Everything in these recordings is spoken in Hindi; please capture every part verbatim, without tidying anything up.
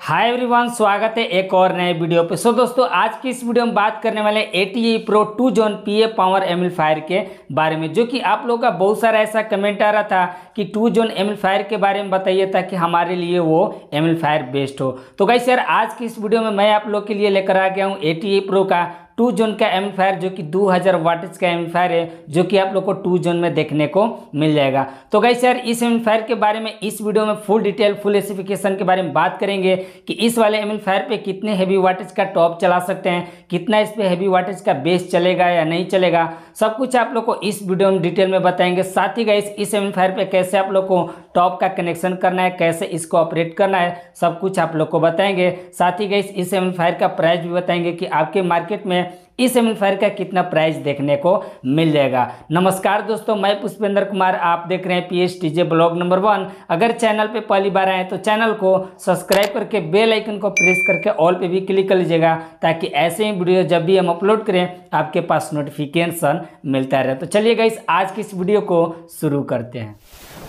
हाय एवरीवन, स्वागत है एक और नए वीडियो पे। सो दोस्तों, आज की इस वीडियो में बात करने वाले A T E pro two zone P A power amplifier के बारे में, जो कि आप लोगों का बहुत सारा ऐसा कमेंट आ रहा था कि टू जोन एम्पलीफायर के बारे में बताइए ताकि हमारे लिए वो एम्पलीफायर बेस्ट हो। तो गाइस यार, आज की इस वीडियो में मैं आप लोग के लिए लेकर आ गया हूँ ए टी ई प्रो का टू जोन का एम्पलीफायर, जो कि दो हज़ार वाट्स का एम्पलीफायर है, जो कि आप लोग को टू जोन में देखने को मिल जाएगा। तो गाइस यार, इस एम्पलीफायर के बारे में इस वीडियो में फुल डिटेल फुल स्पेसिफिकेशन के बारे में बात करेंगे कि इस वाले एम्पलीफायर पे कितने हैवी वाटेज का टॉप चला सकते हैं, कितना इस पे हैवी वाटेज का बेस चलेगा या नहीं चलेगा, सब कुछ आप लोग को इस वीडियो में डिटेल में बताएंगे। साथ ही गाइस, इस एम्पलीफायर पे कैसे आप लोग को टॉप का कनेक्शन करना है, कैसे इसको ऑपरेट करना है, सब कुछ आप लोग को बताएंगे। साथ ही गाइस, इस एम्पलीफायर का प्राइस भी बताएंगे कि आपके मार्केट में इस एम्पलीफायर का कितना प्राइस देखने को मिल जाएगा। नमस्कार दोस्तों, मैं पुष्पेंद्र कुमार, आप देख रहे हैं P S T J blog number one. अगर चैनल पे पहली बार आए तो चैनल को सब्सक्राइब करके बेल आइकन को प्रेस करके ऑल पे भी क्लिक कर लीजिएगा, ताकि ऐसे ही वीडियो जब भी हम अपलोड करें आपके पास नोटिफिकेशन मिलता रहे। तो चलिए गाइस, आज की इस वीडियो को शुरू करते हैं।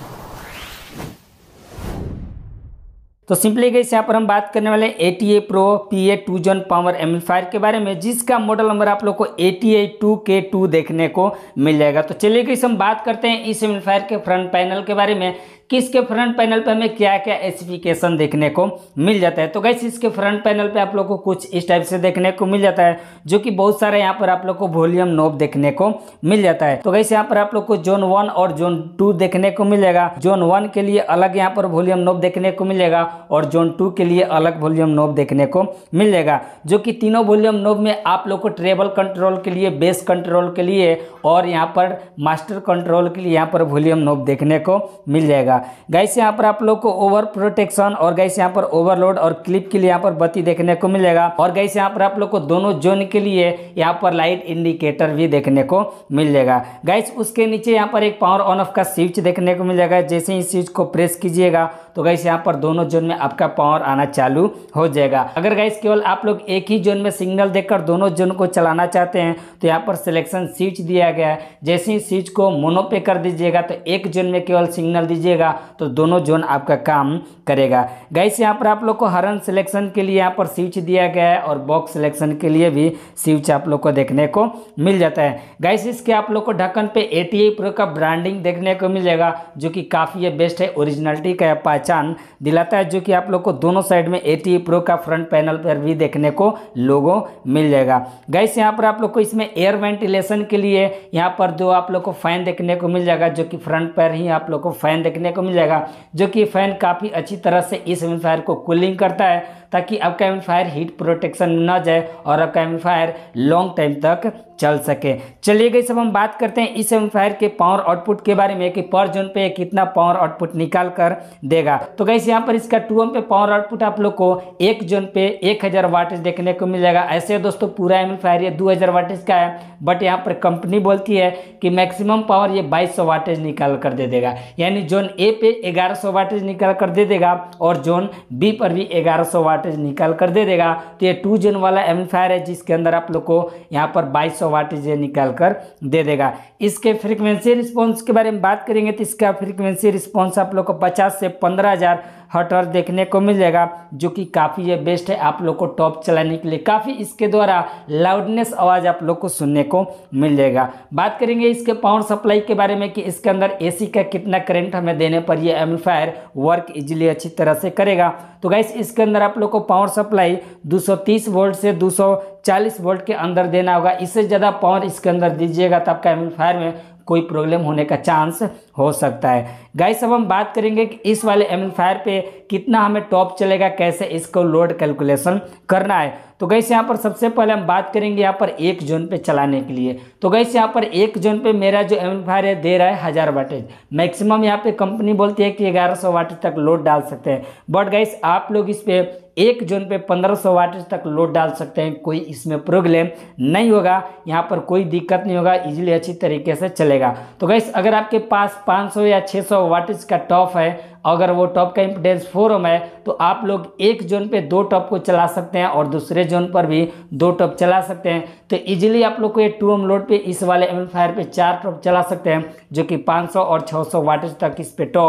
तो सिंपली गाइस, यहाँ पर हम बात करने वाले A T E pro P A two zone power amplifier के बारे में, जिसका मॉडल नंबर आप लोग को A T E two K two देखने को मिल जाएगा। तो चलिए गाइस, हम बात करते हैं इस एम्पलीफायर के फ्रंट पैनल के बारे में कि इसके फ्रंट पैनल पे हमें क्या क्या स्पेसिफिकेशन देखने को मिल जाता है। तो गाइस, इसके फ्रंट पैनल पे आप लोग को कुछ इस टाइप से देखने को मिल जाता है, जो कि बहुत सारे यहाँ पर आप लोग को वॉल्यूम नॉब देखने को मिल जाता है। तो गाइस, यहाँ पर आप लोग को जोन वन और जोन टू देखने को मिलेगा। जोन वन के लिए अलग यहाँ पर वॉल्यूम नॉब देखने को मिलेगा और जोन टू के लिए अलग वॉल्यूम नॉब देखने को मिल जाएगा, जो कि तीनों वॉल्यूम नॉब में आप लोग को ट्रेबल कंट्रोल के लिए, बेस कंट्रोल के लिए और यहाँ पर मास्टर कंट्रोल के लिए यहाँ पर वॉल्यूम नॉब देखने को मिल जाएगा। गाइस, यहाँ पर आप लोग को ओवर प्रोटेक्शन और गाइस यहाँ पर ओवरलोड और क्लिप के लिए यहाँ पर बत्ती देखने को मिलेगा। और गाइस, यहाँ पर आप लोग को दोनों जोन के लिए यहाँ पर लाइट इंडिकेटर भी देखने को मिल जाएगा। गाइस, उसके नीचे यहाँ पर एक पावर ऑन ऑफ का स्विच देखने को मिल जाएगा। जैसे ही स्विच को प्रेस कीजिएगा तो गाइस, यहाँ पर दोनों जोन में आपका पावर आना चालू हो जाएगा। अगर गाइस केवल आप लोग एक ही जोन में सिग्नल देकर दोनों जोन को चलाना चाहते हैं तो यहाँ पर सिलेक्शन स्विच दिया गया है। जैसे ही स्विच को मोनो पे कर दीजिएगा तो एक जोन में केवल सिग्नल दीजिएगा तो दोनों जोन आपका काम करेगा। गाइस, यहाँ पर आप लोग को हॉर्न सिलेक्शन के लिए यहाँ पर स्विच दिया गया है और बॉक्स सिलेक्शन के लिए भी स्विच आप लोग को देखने को मिल जाता है। गाइस, इसके आप लोग को ढक्कन पे ए टी ई प्रो का ब्रांडिंग देखने को मिल जाएगा, जो कि काफ़ी ये बेस्ट है, ओरिजिनलिटी का पहचान दिलाता है, जो कि आप लोग को दोनों साइड में ए टी ई प्रो का फ्रंट पैनल पर भी देखने को लोगो मिल जाएगा। गाइस, यहाँ पर आप लोग को इसमें एयर वेंटिलेशन के लिए यहाँ पर दो आप लोग को फैन देखने को मिल जाएगा, जो कि फ्रंट पर ही आप लोग को फैन देखने को मिल जाएगा, जो कि फैन काफ़ी अच्छी तरह से इस एम्पलीफायर को कूलिंग करता है, ताकि आपका एम्पलीफायर हीट प्रोटेक्शन न जाए और आपका एम्पलीफायर लॉन्ग टाइम तक चल सके। चलिए गाइस, अब हम बात करते हैं इस एम्पलीफायर के पावर आउटपुट के बारे में कि पर जोन पे कितना पावर आउटपुट निकाल कर देगा। तो गाइस, यहाँ पर इसका टू ओम पे पावर आउटपुट आप लोग को एक जोन पे एक हज़ार वाटेज देखने को मिल जाएगा। ऐसे दोस्तों, पूरा एम्पलीफायर ये दो हज़ार वाटेज का है, बट यहाँ पर कंपनी बोलती है कि मैक्सिमम पावर ये बाईस सौ वाटेज निकाल कर दे देगा। यानी जोन ए पे ग्यारह सौ वाटेज निकाल कर दे देगा और जोन बी पर भी ग्यारह सौ वाटेज निकाल कर दे देगा। तो ये टू जोन वाला एम्पलीफायर है, जिसके अंदर आप लोग को यहाँ पर बाईस सौ वाटेज निकाल कर दे देगा। इसके फ्रीक्वेंसी रिस्पॉन्स के बारे में बात करेंगे तो इसका फ्रीक्वेंसी रिस्पॉन्स आप लोग को पचास से पंद्रह हज़ार हर्ट्ज देखने को मिल जाएगा, जो कि काफ़ी ये बेस्ट है आप लोग को टॉप चलाने के लिए। काफ़ी इसके द्वारा लाउडनेस आवाज़ आप लोग को सुनने को मिल जाएगा। बात करेंगे इसके पावर सप्लाई के बारे में कि इसके अंदर एसी का कितना करंट हमें देने पर ये एम्पलीफायर वर्क इजीली अच्छी तरह से करेगा। तो गाइस, इसके अंदर आप लोग को पावर सप्लाई दो सौ तीस वोल्ट से दो सौ चालीस वोल्ट के अंदर देना होगा। इससे ज़्यादा पावर इसके अंदर दीजिएगा तो आपका एम्पलीफायर में कोई प्रॉब्लम होने का चांस हो सकता है। गाइस, अब हम बात करेंगे कि इस वाले एम्पलीफायर पे कितना हमें टॉप चलेगा, कैसे इसको लोड कैलकुलेशन करना है। तो गाइस, यहाँ पर सबसे पहले हम बात करेंगे यहाँ पर एक जोन पे चलाने के लिए। तो गाइस, यहाँ पर एक जोन पे मेरा जो एम्पलीफायर है दे रहा है हज़ार वाटेज। मैक्सिमम यहाँ पे कंपनी बोलती है कि ग्यारह सौ वाटेज तक लोड डाल सकते हैं, बट गाइस आप लोग इस पे एक जोन पे पंद्रह सौ वाटेज तक लोड डाल सकते हैं। कोई इसमें प्रॉब्लम नहीं होगा, यहाँ पर कोई दिक्कत नहीं होगा, इजीली अच्छी तरीके से चलेगा। तो गाइस, अगर आपके पास पाँच सौ या छह सौ वाटेज का टॉप है, अगर वो टॉप का इम्पीडेंस फोर ओम है, तो आप लोग एक जोन पे दो टॉप को चला सकते हैं और दूसरे जोन पर भी दो टॉप चला सकते हैं। तो इजीली आप लोग को ये टू ओम लोड पे इस वाले एम्पलीफायर पे चार टॉप चला सकते हैं, जो कि पाँच सौ और छह सौ वाटेज तक इस पे टॉप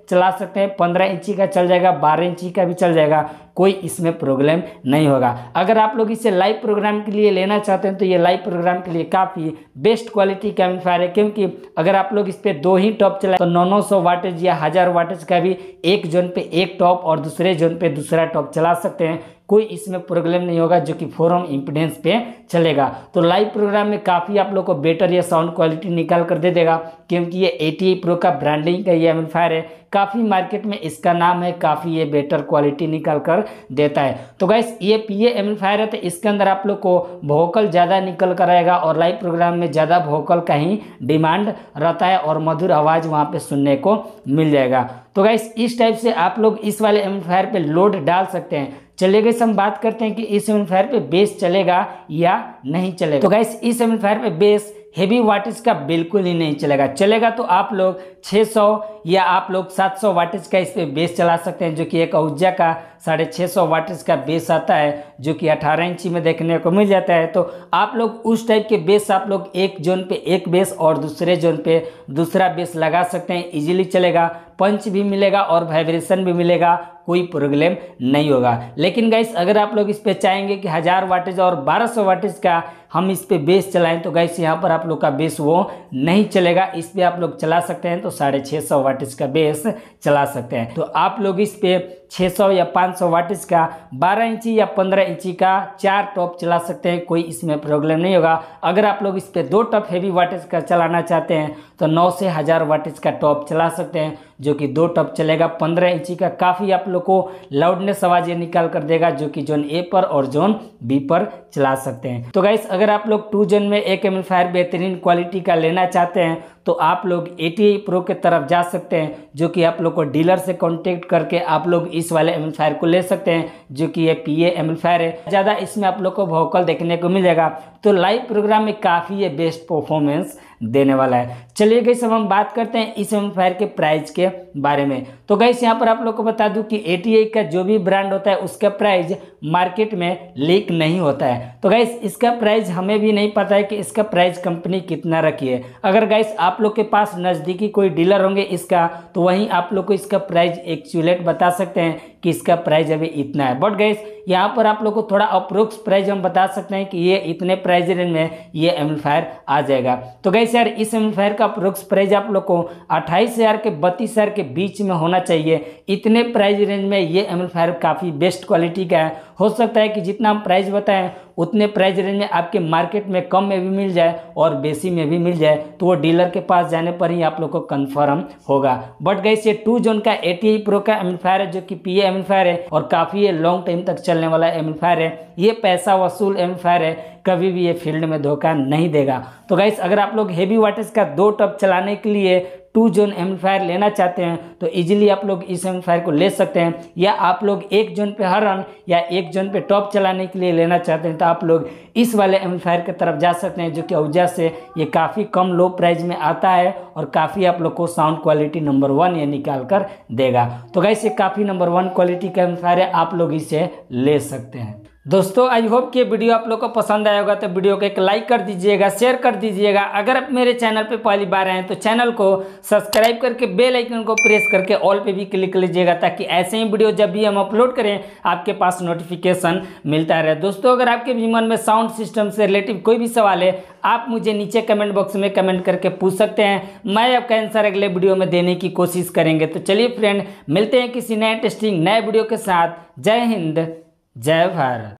चला सकते हैं, पंद्रह इंची का चल जाएगा, बारह इंची का भी चल जाएगा, कोई इसमें प्रॉब्लम नहीं होगा। अगर आप लोग इसे लाइव प्रोग्राम के लिए लेना चाहते हैं तो ये लाइव प्रोग्राम के लिए काफ़ी बेस्ट क्वालिटी का एम्पलीफायर है, क्योंकि अगर आप लोग इस पर दो ही टॉप चलाए तो नौ नौ सौ वाटेज या हज़ार वाटेज का भी एक जोन पे एक टॉप और दूसरे जोन पे दूसरा टॉप चला सकते हैं, कोई इसमें प्रॉब्लम नहीं होगा, जो कि फोर ओम इम्पीडेंस पे चलेगा। तो लाइव प्रोग्राम में काफ़ी आप लोग को बेटर या साउंड क्वालिटी निकाल कर दे देगा, क्योंकि ये ए टी आई प्रो का ब्रांडिंग का ये एम्पलीफायर है, काफ़ी मार्केट में इसका नाम है, काफ़ी ये बेटर क्वालिटी निकाल कर देता है। तो गाइस ये पी ए एम्पलीफायर है, तो इसके अंदर आप लोग को वोकल ज़्यादा निकल कर आएगा और लाइव प्रोग्राम में ज़्यादा वोकल का ही डिमांड रहता है और मधुर आवाज़ वहाँ पे सुनने को मिल जाएगा। तो गाइस इस टाइप से आप लोग इस वाले एम्पलीफायर पे लोड डाल सकते हैं। चलिए गाइस हम बात करते हैं कि इस एम्पलीफायर पे बेस चलेगा या नहीं चलेगा। तो गाइस इस एम्पलीफायर पे बेस हेवी वाटेज का बिल्कुल ही नहीं चलेगा। चलेगा तो आप लोग छह सौ या आप लोग सात सौ वाटेज का इस पे बेस चला सकते हैं, जो कि एक औजा का साढ़े छः सौ वाटेज का बेस आता है, जो कि अठारह इंची में देखने को मिल जाता है। तो आप लोग उस टाइप के बेस आप लोग एक जोन पे एक बेस और दूसरे जोन पे दूसरा बेस लगा सकते हैं, इजीली चलेगा, पंच भी मिलेगा और वाइब्रेशन भी मिलेगा, कोई प्रॉब्लम नहीं होगा। लेकिन गाइस अगर आप लोग इस पे चाहेंगे कि हज़ार वाटेज और बारह सौ वाटेज का हम इस पे बेस चलाएं तो गाइस यहाँ पर आप लोग का बेस वो नहीं चलेगा। इस पे आप लोग चला सकते हैं तो साढ़े छः सौ वाटेज का बेस चला सकते हैं। तो आप लोग इस पे छः सौ या पाँच सौ वाटेज का बारह इंची या पंद्रह इंची का चार टॉप चला सकते हैं, कोई इसमें प्रॉब्लम नहीं होगा। अगर आप लोग इस पे दो टॉप हेवी वाटेज का चलाना चाहते हैं तो नौ से हज़ार वाटेज का टॉप चला सकते हैं, जो कि दो टॉप चलेगा। पंद्रह इंची का काफ़ी आप लोग को लाउडनेस आवाज़ ये निकाल कर देगा, जो कि जोन ए पर और जोन बी पर चला सकते हैं। तो गाइस अगर आप लोग टू जोन में एक एम्पलीफायर बेहतरीन क्वालिटी का लेना चाहते हैं तो आप लोग ए टी आई प्रो के तरफ जा सकते हैं, जो कि आप लोग को डीलर से कांटेक्ट करके आप लोग इस वाले एम्पलीफायर को ले सकते हैं, जो कि ये पी ए एम्पलीफायर है। ज़्यादा इसमें आप लोग को वोकल देखने को मिल जाएगा, तो लाइव प्रोग्राम में काफ़ी ये बेस्ट परफॉर्मेंस देने वाला है। चलिए गाइस अब हम बात करते हैं इस एम्पलीफायर के प्राइस के बारे में। तो गाइस यहाँ पर आप लोग को बता दूं कि ए टी आई का जो भी ब्रांड होता है उसका प्राइस मार्केट में लीक नहीं होता है। तो गाइस इसका प्राइस हमें भी नहीं पता है कि इसका प्राइस कंपनी कितना रखी है। अगर गाइस आप लोग के पास नज़दीकी कोई डीलर होंगे इसका, तो वहीं आप लोग को इसका प्राइस एक्चुअलेट बता सकते हैं कि इसका प्राइस अभी इतना है। बट गाइस यहाँ पर आप लोग को थोड़ा अप्रोक्स प्राइस हम बता सकते हैं कि ये इतने प्राइस रेंज में ये एम्पलीफायर आ जाएगा। तो गाइस यार इस एम्पलीफायर का अप्रोक्स प्राइस आप लोग को अट्ठाईस हज़ार के बत्तीस हज़ार के बीच में होना चाहिए। इतने प्राइस रेंज में ये एम्पलीफायर काफ़ी बेस्ट क्वालिटी का है। हो सकता है कि जितना हम प्राइस बताएं उतने प्राइस रेंज में आपके मार्केट में कम में भी मिल जाए और बेसी में भी मिल जाए, तो वो डीलर के पास जाने पर ही आप लोग को कंफर्म होगा। बट गाइस ये टू जोन का ए टी आई प्रो का एम्पलीफायर है, जो कि पी ए एम्पलीफायर है और काफ़ी ये लॉन्ग टाइम तक चलने वाला एम्पलीफायर है। ये पैसा वसूल एम्पलीफायर है, कभी भी ये फील्ड में धोखा नहीं देगा। तो गाइस अगर आप लोग हेवी वाटेज का दो टॉप चलाने के लिए टू जोन एम्पलीफायर लेना चाहते हैं तो इजीली आप लोग इस एम्पलीफायर को ले सकते हैं, या आप लोग एक जोन पे हॉर्न या एक जोन पे टॉप चलाने के लिए लेना चाहते हैं तो आप लोग इस वाले एम्पलीफायर की तरफ जा सकते हैं, जो कि औजा से ये काफ़ी कम लो प्राइस में आता है और काफ़ी आप लोग को साउंड क्वालिटी नंबर वन ये निकाल कर देगा। तो गाइस ये काफ़ी नंबर वन क्वालिटी का एम्पलीफायर है, आप लोग इसे ले सकते हैं। दोस्तों आई होप कि वीडियो आप लोग को पसंद आया होगा, तो वीडियो को एक लाइक कर दीजिएगा, शेयर कर दीजिएगा। अगर आप मेरे चैनल पे पहली बार आए हैं तो चैनल को सब्सक्राइब करके बेल आइकन को प्रेस करके ऑल पे भी क्लिक कर लीजिएगा, ताकि ऐसे ही वीडियो जब भी हम अपलोड करें आपके पास नोटिफिकेशन मिलता रहे। दोस्तों अगर आपके भी मन में साउंड सिस्टम से रिलेटिव कोई भी सवाल है आप मुझे नीचे कमेंट बॉक्स में कमेंट करके पूछ सकते हैं, मैं आपका आंसर अगले वीडियो में देने की कोशिश करेंगे। तो चलिए फ्रेंड मिलते हैं किसी नए टेस्टिंग नए वीडियो के साथ। जय हिंद जय भारत।